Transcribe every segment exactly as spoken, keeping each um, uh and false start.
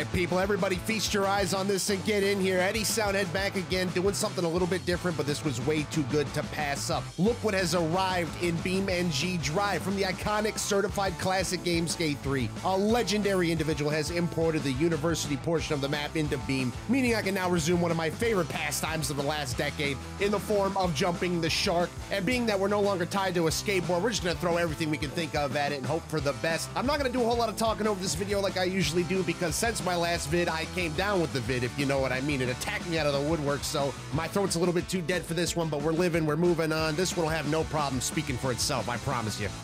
right, people, everybody feast your eyes on this and get in here. Eddie Soundhead back again, doing something a little bit different, but this was way too good to pass up. Look what has arrived in BeamNG Drive from the iconic Certified Classic game Skate three. A legendary individual has imported the university portion of the map into Beam, meaning I can now resume one of my favorite pastimes of the last decade in the form of jumping the shark. And being that we're no longer tied to a skateboard, we're just gonna throw everything we can think of at it and hope for the best. I'm not gonna do a whole lot of talking over this video like I usually do, because since my last vid, I came down with the vid, if you know what I mean. It attacked me out of the woodwork, so my throat's a little bit too dead for this one, but we're living, we're moving on. This one will have no problem speaking for itself, I promise you.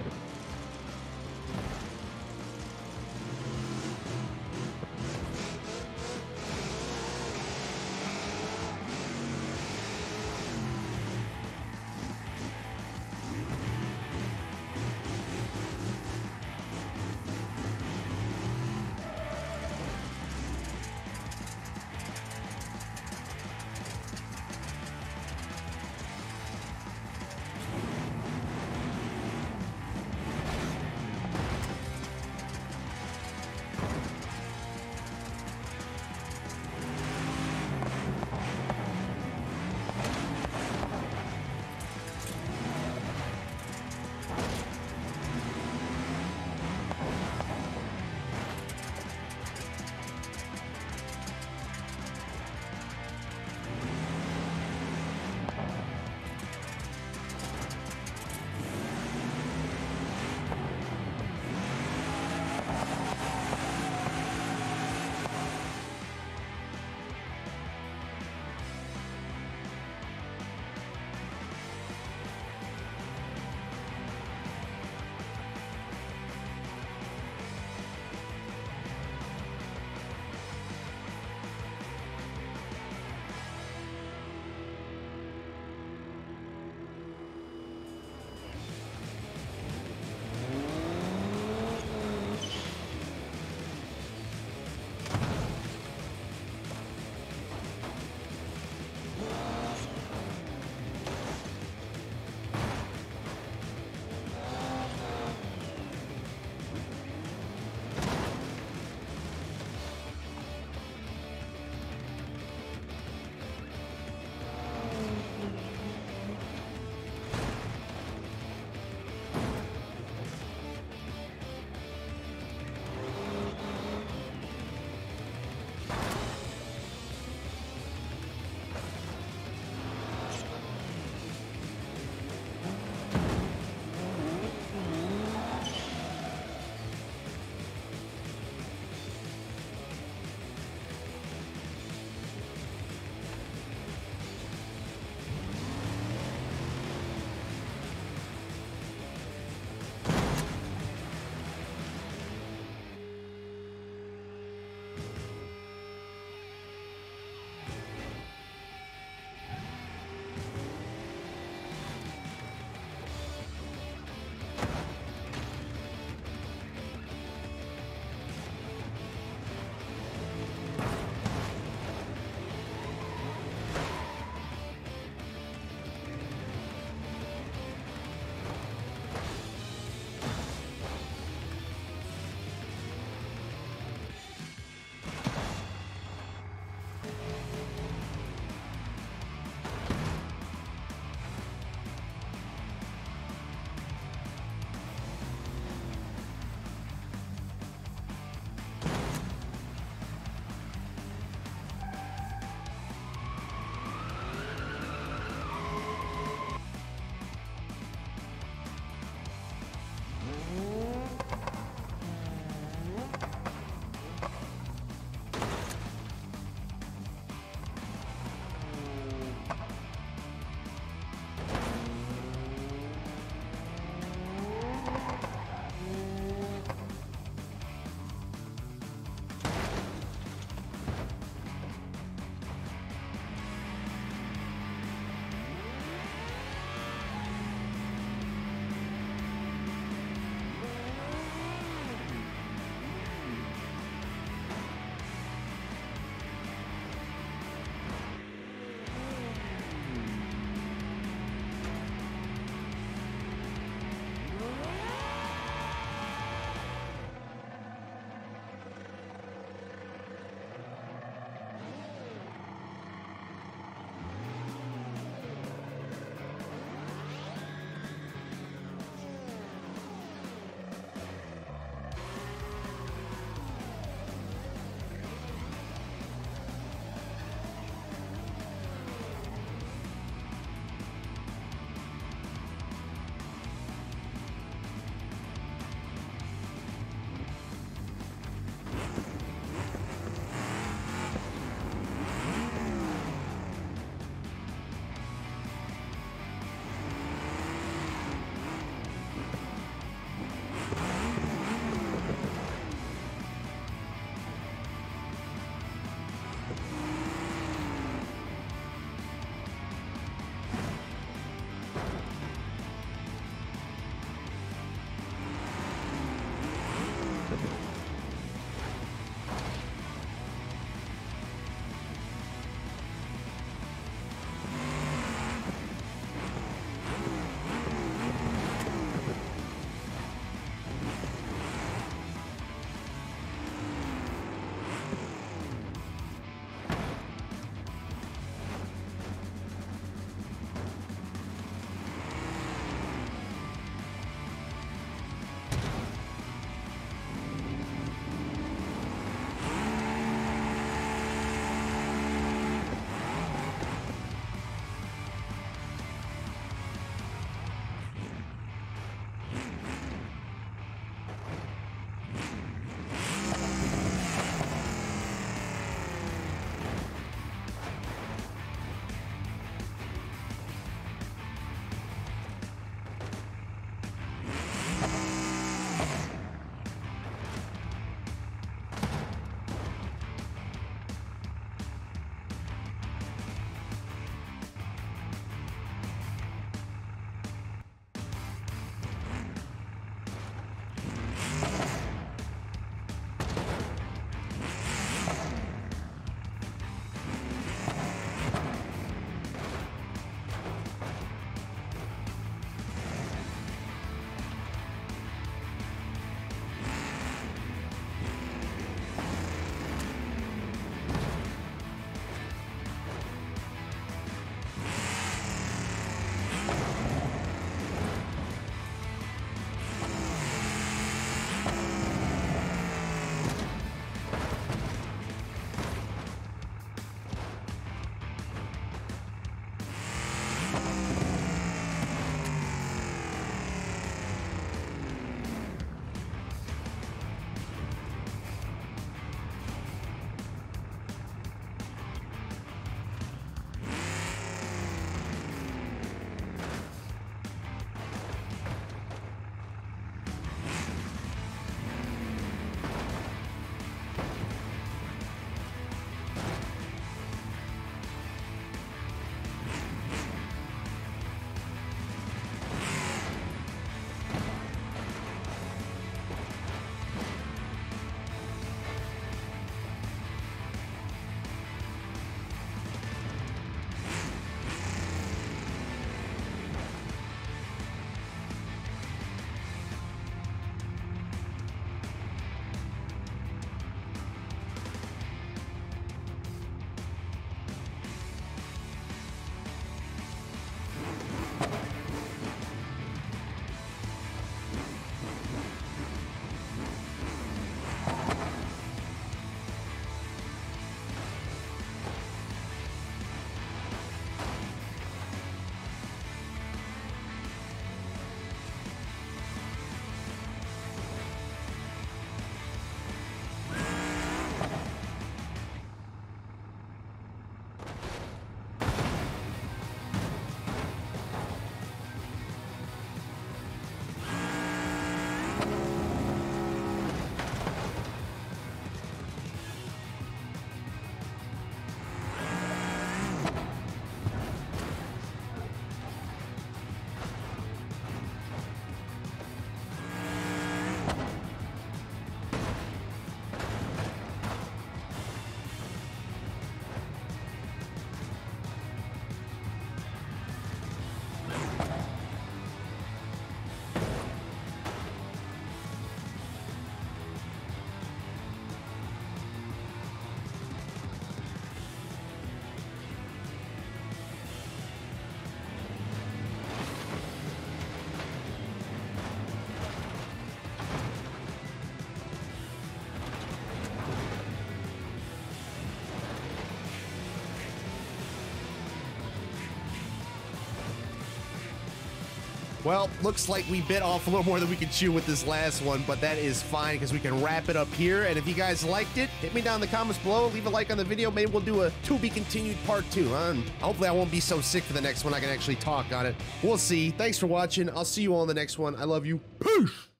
Well, looks like we bit off a little more than we could chew with this last one, but that is fine because we can wrap it up here. And if you guys liked it, hit me down in the comments below. Leave a like on the video. Maybe we'll do a to be continued part two. Huh? Hopefully I won't be so sick for the next one I can actually talk on it. We'll see. Thanks for watching. I'll see you all in the next one. I love you. Peace.